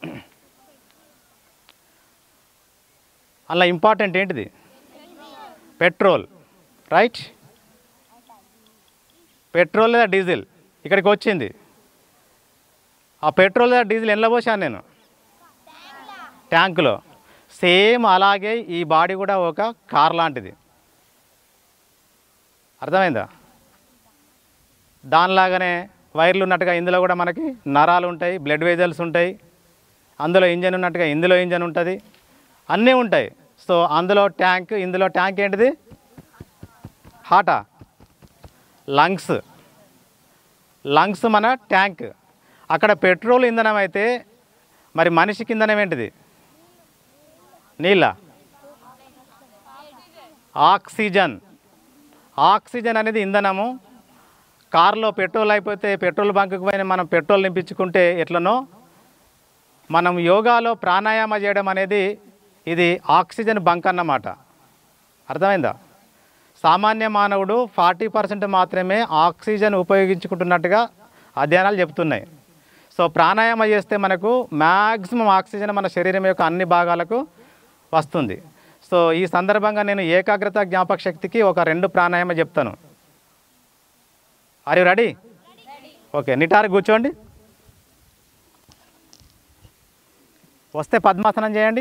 అలా ఇంపార్టెంట్ ఏంటిది? పెట్రోల్. రైట్, పెట్రోల్ లేదా డీజిల్ ఇక్కడికి వచ్చింది. ఆ పెట్రోల్ లేదా డీజిల్ ఎట్లా పోసాను నేను? ట్యాంకులో. సేమ్ అలాగే ఈ బాడీ కూడా ఒక కార్ లాంటిది. అర్థమైందా? దానిలాగానే వైర్లు ఉన్నట్టుగా ఇందులో కూడా మనకి నరాలు ఉంటాయి, బ్లడ్ వెజల్స్ ఉంటాయి. అందులో ఇంజన్ ఉన్నట్టుగా ఇందులో ఇంజన్ ఉంటుంది, అన్నీ ఉంటాయి. సో అందులో ట్యాంక్, ఇందులో ట్యాంక్ ఏంటిది? హార్టా? లంగ్స్. లంగ్స్ మన ట్యాంక్. అక్కడ పెట్రోల్ ఇంధనం అయితే మరి మనిషికి ఇంధనం ఏంటిది? నీళ్ళ? ఆక్సిజన్. ఆక్సిజన్ అనేది ఇంధనము. కారులో పెట్రోల్ అయిపోతే పెట్రోల్ బంకుకు పోయిన మనం పెట్రోల్ నింపించుకుంటే ఎట్లనో మనం యోగాలో ప్రాణాయామ చేయడం అనేది ఇది ఆక్సిజన్ బంక్ అన్నమాట. అర్థమైందా? సామాన్య మానవుడు ఫార్టీ పర్సెంట్ మాత్రమే ఆక్సిజన్ ఉపయోగించుకుంటున్నట్టుగా అధ్యయనాలు చెప్తున్నాయి. సో ప్రాణాయామ చేస్తే మనకు మ్యాక్సిమం ఆక్సిజన్ మన శరీరం యొక్క అన్ని భాగాలకు వస్తుంది. సో ఈ సందర్భంగా నేను ఏకాగ్రత జ్ఞాపక శక్తికి ఒక రెండు ప్రాణాయామ చెప్తాను. Are you ready? ఓకే, నిటారు కూర్చోండి. వస్తే పద్మాసనం చేయండి,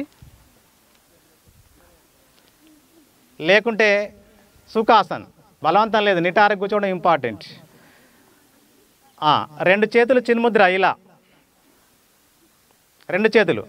లేకుంటే సుఖాసన్. బలవంతం లేదు, నిటారు కూర్చోవడం ఇంపార్టెంట్. రెండు చేతులు చిన్ముద్ర, ఇలా రెండు చేతులు.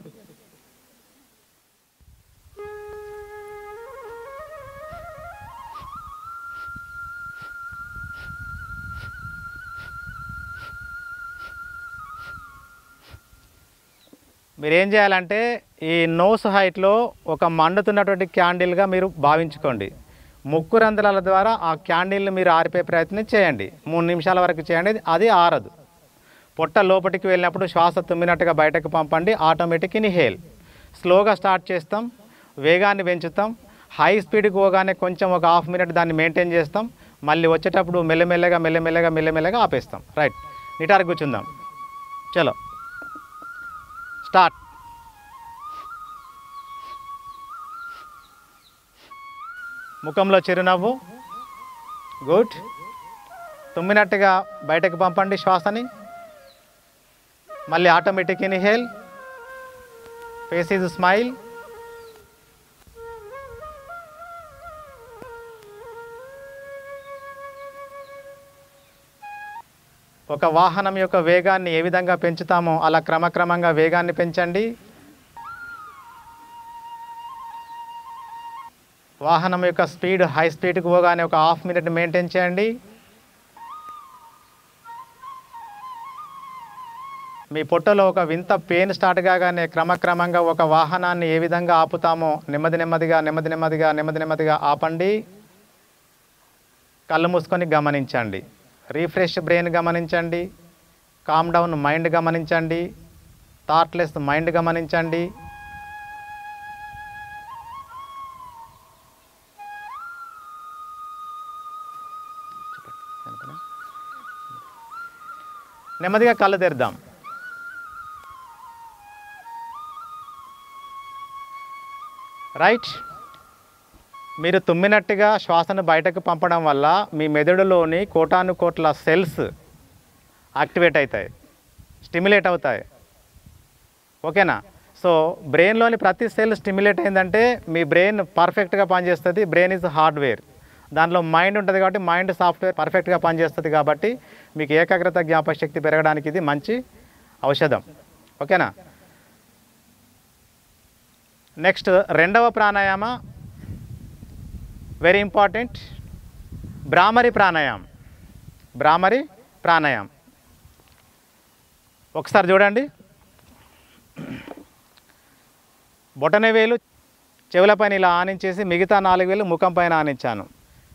మీరు ఏం చేయాలంటే ఈ నోస్ హైట్లో ఒక మండుతున్నటువంటి క్యాండిల్గా మీరు భావించుకోండి. ముక్కు రంధ్రాల ద్వారా ఆ క్యాండిల్ని మీరు ఆరిపే ప్రయత్నం చేయండి. మూడు నిమిషాల వరకు చేయండి, అది ఆరదు. పొట్ట లోపలికి వెళ్ళినప్పుడు శ్వాస తుమ్మినట్టుగా బయటకు పంపండి. Automatic inhale. స్లోగా స్టార్ట్ చేస్తాం, వేగాన్ని పెంచుతాం. హై స్పీడ్కి పోగానే కొంచెం ఒక హాఫ్ మినిట్ దాన్ని మెయింటైన్ చేస్తాం. మళ్ళీ వచ్చేటప్పుడు మెల్లమెల్లగా మెల్లమెల్లగా మెల్లమెల్లగా ఆపేస్తాం. రైట్, నిటారు కూర్చుందాం. చలో స్టార్ట్. ముఖంలో చిరునవ్వు. గుడ్. తుమ్మినట్టుగా బయటకు పంపండి శ్వాసని. మళ్ళీ automatic inhale. Face is smile. ఒక వాహనం యొక్క వేగాన్ని ఏ విధంగా పెంచుతామో అలా క్రమక్రమంగా వేగాన్ని పెంచండి. వాహనం యొక్క స్పీడ్ హై స్పీడ్కి పోగానే ఒక హాఫ్ మినిట్ మెయింటైన్ చేయండి. మీ పొట్టలో ఒక వింత పెయిన్ స్టార్ట్ కాగానే క్రమక్రమంగా ఒక వాహనాన్ని ఏ విధంగా ఆపుతామో నెమ్మది నెమ్మదిగా నెమ్మది నెమ్మదిగా నెమ్మది నెమ్మదిగా ఆపండి. కళ్ళు మూసుకొని గమనించండి. రీఫ్రెష్ బ్రెయిన్ గమనించండి. కామ్ డౌన్ మైండ్ గమనించండి. థాట్లెస్ మైండ్ గమనించండి. నెమ్మదిగా కళ్ళు తెరుద్దాం. రైట్. మీరు తుమ్మినట్టుగా శ్వాసను బయటకు పంపడం వల్ల మీ మెదడులోని కోటాను కోట్ల సెల్స్ యాక్టివేట్ అవుతాయి, స్టిమ్యులేట్ అవుతాయి. ఓకేనా? సో బ్రెయిన్లోని ప్రతి సెల్ స్టిమ్యులేట్ అయిందంటే మీ బ్రెయిన్ పర్ఫెక్ట్గా పనిచేస్తుంది. Brain is hardware. దానిలో మైండ్ ఉంటుంది కాబట్టి మైండ్ సాఫ్ట్వేర్ పర్ఫెక్ట్గా పనిచేస్తుంది. కాబట్టి మీకు ఏకాగ్రత జ్ఞాపక శక్తి పెరగడానికి ఇది మంచి ఔషధం. ఓకేనా? నెక్స్ట్ రెండవ ప్రాణాయామ వెరీ ఇంపార్టెంట్, భ్రామరి ప్రాణాయామం. భ్రామరి ప్రాణాయామం ఒకసారి చూడండి. బొటన వేలు చెవుల పైన ఇలా ఆనించేసి మిగతా నాలుగు వేలు ముఖం పైన ఆనించాను.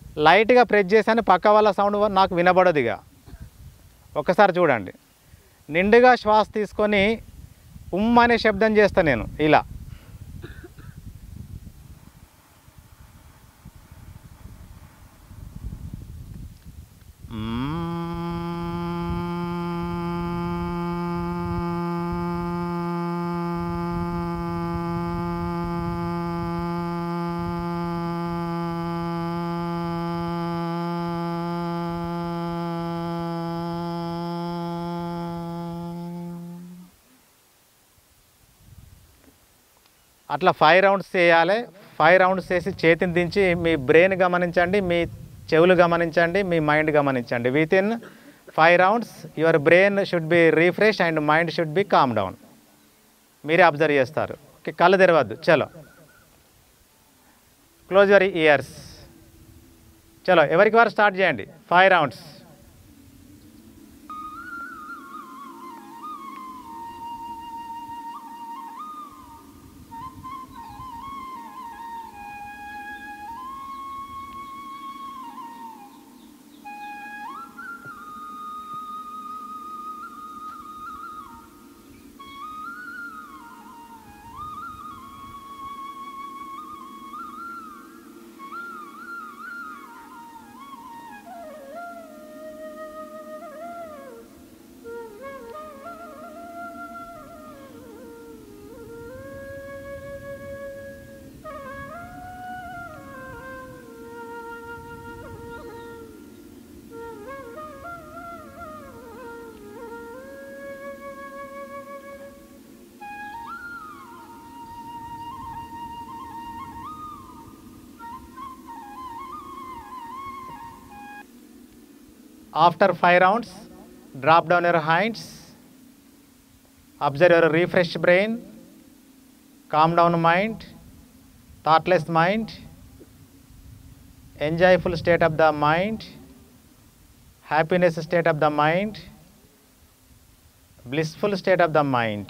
లైట్గా ప్రెస్ చేశాను, పక్క వాళ్ళ సౌండ్ నాకు వినబడదుగా. ఒక్కసారి చూడండి. నిండుగా శ్వాస తీసుకొని ఉమ్ అనే శబ్దం చేస్తాను నేను ఇలా. అట్లా ఫైవ్ రౌండ్స్ చేయాలి. ఫైవ్ రౌండ్స్ చేసి చేతిని దించి మీ బ్రెయిన్ గమనించండి, మీ చెవులు గమనించండి, మీ మైండ్ గమనించండి. With in five rounds your brain should be refresh and mind should be calm down. మీరే అబ్జర్వ్ చేస్తారు. ఓకే, కళ్ళు తెరవద్దు. చలో, క్లోజ్ యువర్ ఇయర్స్. చలో, ఎవరికి వారు స్టార్ట్ చేయండి. Five rounds. After five rounds, drop down your hands, observe your refreshed brain, calm down mind, thoughtless mind, enjoyful state of the mind, happiness state of the mind, blissful state of the mind.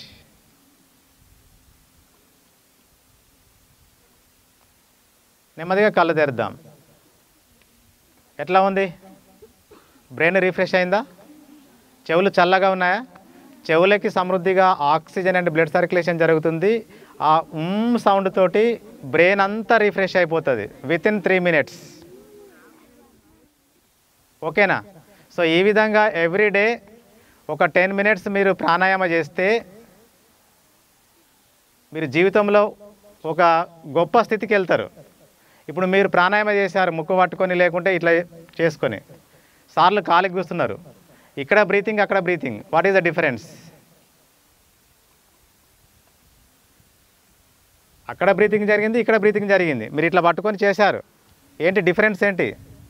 నెమ్మదిగా కళ్ళు తెరుద్దాం. ఎట్లా ఉంది? బ్రెయిన్ రిఫ్రెష్ అయిందా? చెవులు చల్లగా ఉన్నాయా? చెవులకి సమృద్ధిగా ఆక్సిజన్ అండ్ బ్లడ్ సర్క్యులేషన్ జరుగుతుంది. ఆ ఉమ్ సౌండ్ తోటి బ్రెయిన్ అంతా రిఫ్రెష్ అయిపోతుంది విత్ ఇన్ త్రీ మినిట్స్. ఓకేనా? సో ఈ విధంగా ఎవ్రీడే ఒక టెన్ మినిట్స్ మీరు ప్రాణాయామ చేస్తే మీరు జీవితంలో ఒక గొప్ప స్థితికి వెళ్తారు. ఇప్పుడు మీరు ప్రాణాయామ చేశారు ముక్కు పట్టుకొని, లేకుంటే ఇట్లా చేసుకొని, సార్లు కాలికి కూస్తున్నారు. ఇక్కడ బ్రీతింగ్, అక్కడ breathing. What is the difference? అక్కడ బ్రీతింగ్ జరిగింది, ఇక్కడ బ్రీతింగ్ జరిగింది. మీరు ఇట్లా పట్టుకొని చేశారు. ఏంటి డిఫరెన్స్ ఏంటి?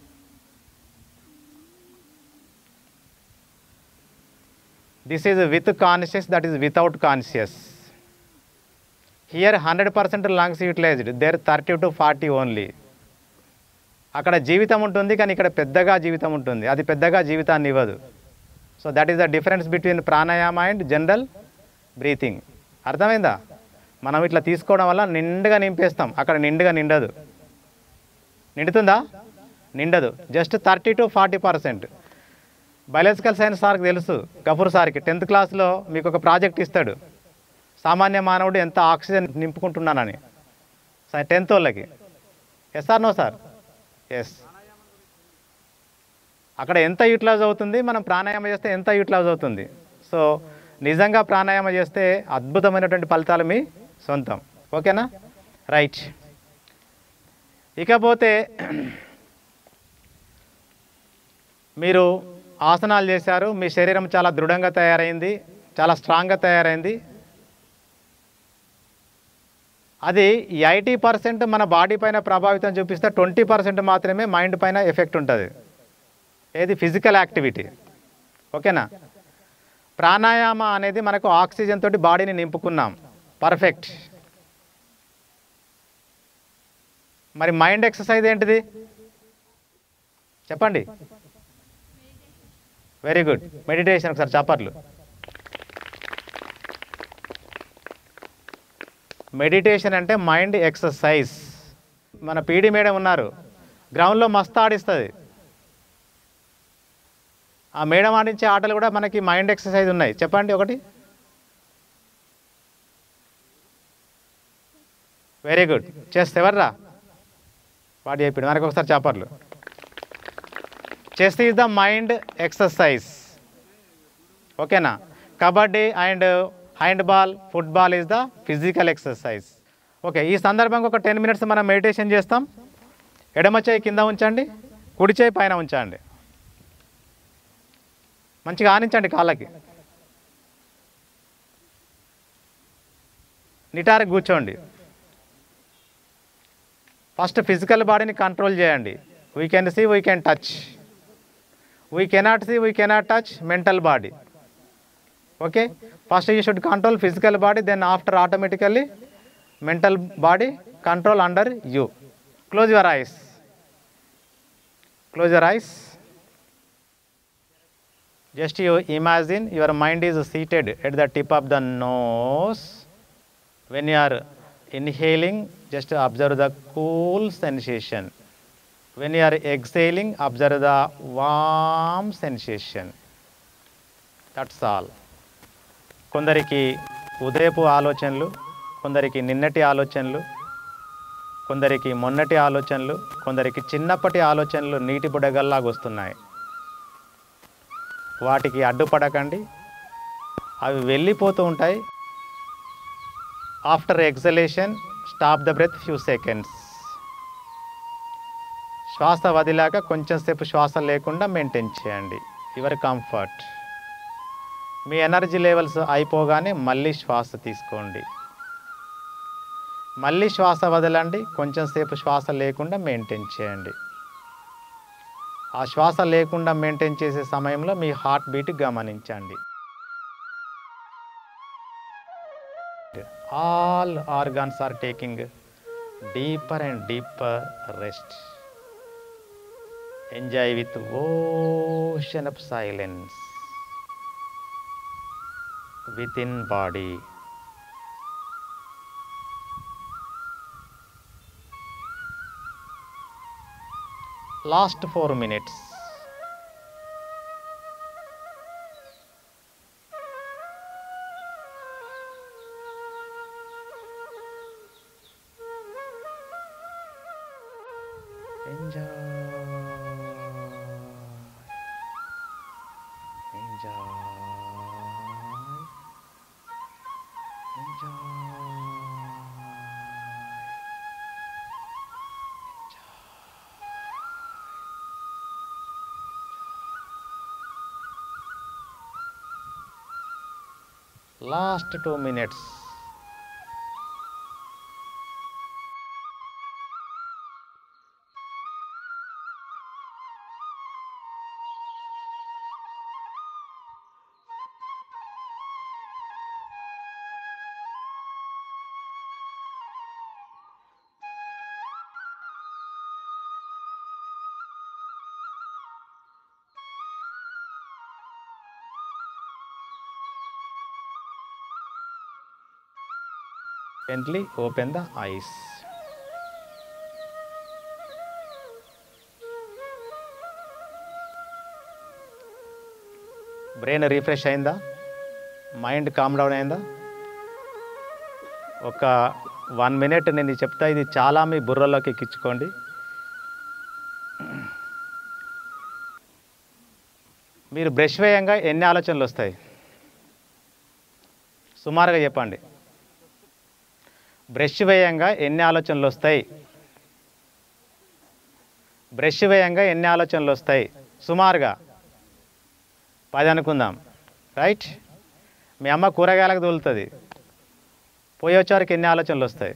This is with conscious, that is without conscious. Here hundred percent lungs utilized, there thirty to forty only. అక్కడ జీవితం ఉంటుంది, కానీ ఇక్కడ పెద్దగా జీవితం ఉంటుంది. అది పెద్దగా జీవితాన్ని ఇవ్వదు. So that is the difference between pranayama and general breathing. అర్థమైందా? మనం ఇట్లా తీసుకోవడం వల్ల నిండుగా నింపేస్తాం, అక్కడ నిండుగా నిండదు. నిండుతుందా? నిండదు. Just thirty to forty percent. Biological science సార్కి తెలుసు, గఫూర్ సార్కి. టెన్త్ క్లాస్లో మీకు ఒక ప్రాజెక్ట్ ఇస్తాడు, సామాన్య మానవుడు ఎంత ఆక్సిజన్ నింపుకుంటున్నానని. టెన్త్ వాళ్ళకి. Yes sir, no sir? Yes. అక్కడ ఎంత యూటిలైజ్ అవుతుంది, మనం ప్రాణాయామ చేస్తే ఎంత యూటిలైజ్ అవుతుంది. సో నిజంగా ప్రాణాయామ చేస్తే అద్భుతమైనటువంటి ఫలితాలు మీ సొంతం. ఓకేనా? రైట్. ఇకపోతే మీరు ఆసనాలు చేశారు, మీ శరీరం చాలా దృఢంగా తయారైంది, చాలా స్ట్రాంగ్గా తయారైంది. అది ఎయిటీ పర్సెంట్ మన బాడీ పైన ప్రభావితం చూపిస్తే ట్వంటీ పర్సెంట్ మాత్రమే మైండ్ పైన ఎఫెక్ట్ ఉంటుంది. ఏది? Physical activity. ఓకేనా? ప్రాణాయామ అనేది మనకు ఆక్సిజన్ తోటి బాడీని నింపుకున్నాం, పర్ఫెక్ట్. మరి మైండ్ ఎక్సర్సైజ్ ఏంటిది చెప్పండి? Very good, meditation. ఒకసారి చప్పట్లు. మెడిటేషన్ అంటే మైండ్ ఎక్సర్సైజ్. మన పీడి మేడం ఉన్నారు, గ్రౌండ్లో మస్తు ఆడిస్తుంది. ఆ మేడం ఆడించే ఆటలు కూడా మనకి మైండ్ ఎక్సర్సైజ్ ఉన్నాయి. చెప్పండి ఒకటి. Very good. చెస్ ఎవర్రా వాడు చెప్పాడు మనకి ఒకసారి చెప్పర్లు. Chess is the mind exercise. ఓకేనా. Kabaddi and hand ball football is the physical exercise. Okay, ఈ సందర్భంగా ఒక టెన్ మినిట్స్ మనం మెడిటేషన్ చేస్తాం. ఎడమ చేయి కింద ఉంచండి, కుడి చేయి పైన ఉంచండి. మంచిగా ఆనించండి కాళ్ళకి. నిటారికి కూర్చోండి. ఫస్ట్ ఫిజికల్ బాడీని కంట్రోల్ చేయండి. We can see, we can touch. We cannot see, we cannot touch mental body. Okay, first you should control physical body, then after automatically mental body control under you. Close your eyes. Close your eyes. Just you imagine your mind is seated at the tip of the nose. When you are inhaling, just observe the cool sensation. When you are exhaling, observe the warm sensation. That's all. కొందరికి ఉదయపు ఆలోచనలు, కొందరికి నిన్నటి ఆలోచనలు, కొందరికి మొన్నటి ఆలోచనలు, కొందరికి చిన్నప్పటి ఆలోచనలు నీటి బుడగల్లాగా వస్తున్నాయి. వాటికి అడ్డుపడకండి, అవి వెళ్ళిపోతూ ఉంటాయి. After exhalation stop the breath few seconds. శ్వాస వదిలాక కొంచెం సేపు శ్వాస లేకుండా మెయింటైన్ చేయండి. Your comfort. మీ ఎనర్జీ లెవెల్స్ అయిపోగానే మళ్ళీ శ్వాస తీసుకోండి, మళ్ళీ శ్వాస వదలండి. కొంచెం సేపు శ్వాస లేకుండా మెయింటైన్ చేయండి. ఆ శ్వాస లేకుండా మెయింటైన్ చేసే సమయంలో మీ హార్ట్ బీట్ గమనించండి. All organs are taking deeper and deeper rest. Enjoy with ocean of silence with in body. Last four minutes. Enjoy. Enjoy. Enjoy. Last two minutes. Gently open the eyes. Brain refresh అయిందా? మైండ్ కామ్ డౌన్ అయిందా? ఒక వన్ మినిట్ నేను చెప్తా, ఇది చాలా మీ బుర్రలోకి ఎక్కించుకోండి. మీరు బ్రష్ వేయంగా ఎన్ని ఆలోచనలు వస్తాయి? సుమారుగా చెప్పండి. బ్రష్ వేయంగా ఎన్ని ఆలోచనలు వస్తాయి? బ్రష్ వేయంగా ఎన్ని ఆలోచనలు వస్తాయి? సుమారుగా పది అనుకుందాం, రైట్? మీ అమ్మ కూరగాయలకు తోలుతుంది, పోయి వచ్చేవారికి ఎన్ని ఆలోచనలు వస్తాయి?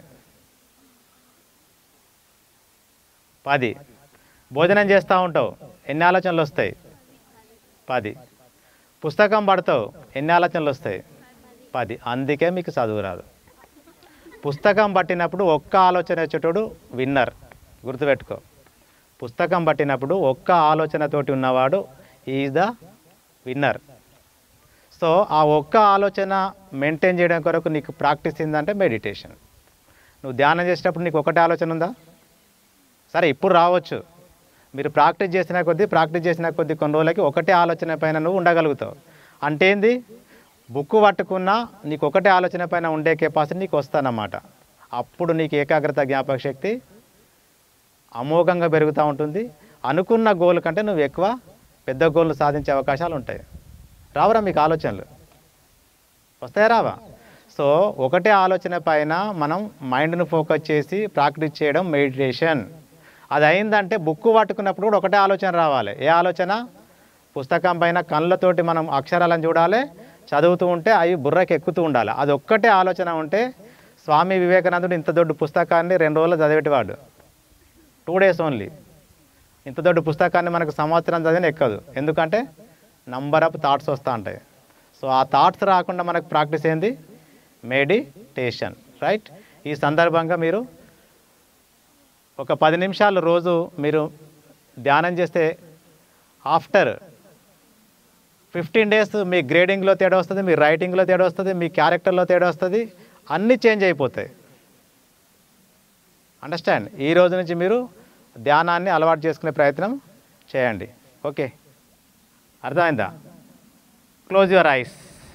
పది. భోజనం చేస్తూ ఉంటావు, ఎన్ని ఆలోచనలు వస్తాయి? పది. పుస్తకం పడతావు, ఎన్ని ఆలోచనలు వస్తాయి? పది. అందుకే మీకు చదువు రాదు. పుస్తకం పట్టినప్పుడు ఒక్క ఆలోచన వచ్చేటోడు విన్నర్, గుర్తుపెట్టుకో. పుస్తకం పట్టినప్పుడు ఒక్క ఆలోచనతోటి ఉన్నవాడు ఈజ్ ద విన్నర్. సో ఆ ఒక్క ఆలోచన మెయింటైన్ చేయడం కొరకు నీకు ప్రాక్టీస్ ఏంటంటే మెడిటేషన్. నువ్వు ధ్యానం చేసేటప్పుడు నీకు ఒకటే ఆలోచన ఉందా? సరే ఇప్పుడు రావచ్చు, మీరు ప్రాక్టీస్ చేసిన కొద్దీ ప్రాక్టీస్ చేసిన కొద్దీ కొన్ని రోజులకి ఒకటే ఆలోచన పైన నువ్వు ఉండగలుగుతావు. అంటే ఏంది, బుక్ పట్టుకున్నా నీకు ఒకటే ఆలోచన పైన ఉండే కెపాసిటీ నీకు వస్తానన్నమాట. అప్పుడు నీకు ఏకాగ్రత జ్ఞాపక శక్తి అమోఘంగా పెరుగుతూ ఉంటుంది. అనుకున్న గోల్ కంటే నువ్వు ఎక్కువ పెద్ద గోల్ను సాధించే అవకాశాలు ఉంటాయి. రావరా మీకు ఆలోచనలు వస్తాయా రావా? సో ఒకటే ఆలోచన పైన మనం మైండ్ను ఫోకస్ చేసి ప్రాక్టీస్ చేయడం మెడిటేషన్. అది అయిందంటే బుక్ పట్టుకున్నప్పుడు కూడా ఒకటే ఆలోచన రావాలి. ఏ ఆలోచన? పుస్తకం పైన కళ్ళతోటి మనం అక్షరాలను చూడాలి, చదువుతూ ఉంటే అవి బుర్రకి ఎక్కుతూ ఉండాలి. అది ఒక్కటే ఆలోచన ఉంటే స్వామి వివేకానందుడు ఇంత దొడ్డు పుస్తకాన్ని రెండు రోజులు చదివేటివాడు, టూ డేస్ ఓన్లీ. ఇంత దొడ్డు పుస్తకాన్ని మనకు సంవత్సరం చదివిన ఎక్కదు, ఎందుకంటే నంబర్ ఆఫ్ థాట్స్ వస్తూ ఉంటాయి. సో ఆ థాట్స్ రాకుండా మనకు ప్రాక్టీస్ ఏంది? Meditation, right? ఈ సందర్భంగా మీరు ఒక పది నిమిషాలు రోజు మీరు ధ్యానం చేస్తే ఆఫ్టర్ ఫిఫ్టీన్ డేస్ మీ గ్రేడింగ్లో తేడా వస్తుంది, మీ రైటింగ్లో తేడా వస్తుంది, మీ క్యారెక్టర్లో తేడా వస్తుంది, అన్నీ చేంజ్ అయిపోతాయి. అండర్స్టాండ్? ఈ రోజు నుంచి మీరు ధ్యానాన్ని అలవాటు చేసుకునే ప్రయత్నం చేయండి. ఓకే, అర్థమైందా? Close your eyes.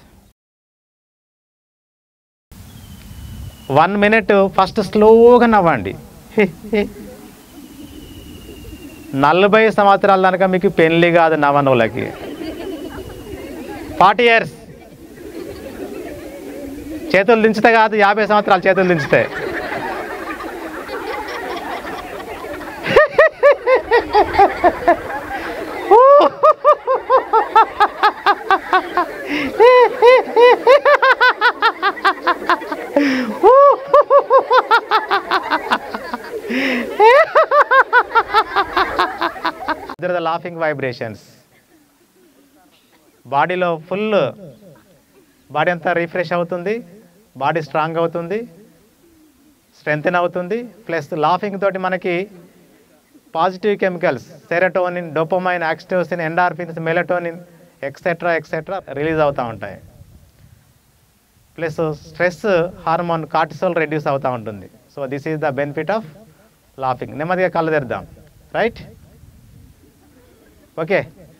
One minute first స్లోగా నవ్వండి. నలభై సంవత్సరాల దానిక మీకు పెళ్ళి కాదు నవనులకి. ఫార్టీ ఇయర్స్ చేతులు దించితే కాదు, యాభై సంవత్సరాలు చేతులు దించితే. There are the laughing vibrations. బాడీలో ఫుల్ బాడీ అంతా రిఫ్రెష్ అవుతుంది, బాడీ స్ట్రాంగ్ అవుతుంది, స్ట్రెంగ్తెన్ అవుతుంది. ప్లస్ లాఫింగ్ తోటి మనకి positive chemicals serotonin, dopamine, oxytocin, endorphins, melatonin etcetera etcetera release అవుతూ ఉంటాయి. Plus stress hormone cortisol reduce అవుతూ ఉంటుంది. So this is the benefit of laughing. నెమ్మదిగా కళ్ళు తెరుద్దాం, right? Okay,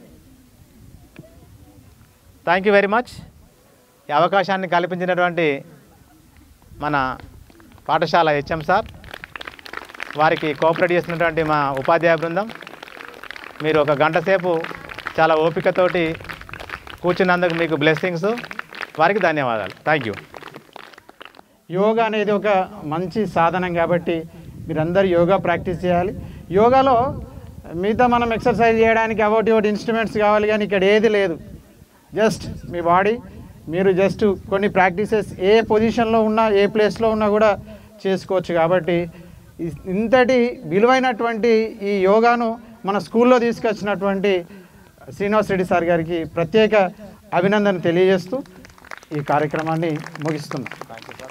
thank you very much. ఈ అవకాశాన్ని కల్పించినటువంటి మన పాఠశాల హెచ్ఎం సార్, వారికి కోఆపరేట్ చేసినటువంటి మా ఉపాధ్యాయ బృందం, మీరు ఒక గంట సేపు చాలా ఓపికతోటి కూర్చున్నందుకు మీకు బ్లెస్సింగ్స్, వారికి ధన్యవాదాలు. Thank you. యోగా అనేది ఒక మంచి సాధనం కాబట్టి మీరందరూ యోగా ప్రాక్టీస్ చేయాలి. యోగాలో మిగతా మనం ఎక్సర్సైజ్ చేయడానికి అవోటి ఒకటి ఇన్స్ట్రుమెంట్స్ కావాలి, కానీ ఇక్కడ ఏది లేదు. జస్ట్ మీ బాడీ మీరు జస్ట్ కొన్ని ప్రాక్టీసెస్ ఏ పొజిషన్లో ఉన్నా ఏ ప్లేస్లో ఉన్నా కూడా చేసుకోవచ్చు. కాబట్టి ఇంతటి విలువైనటువంటి ఈ యోగాను మన స్కూల్లో తీసుకొచ్చినటువంటి శ్రీనివాస్ రెడ్డి సార్ గారికి ప్రత్యేక అభినందన తెలియజేస్తూ ఈ కార్యక్రమాన్ని ముగిస్తున్నాం.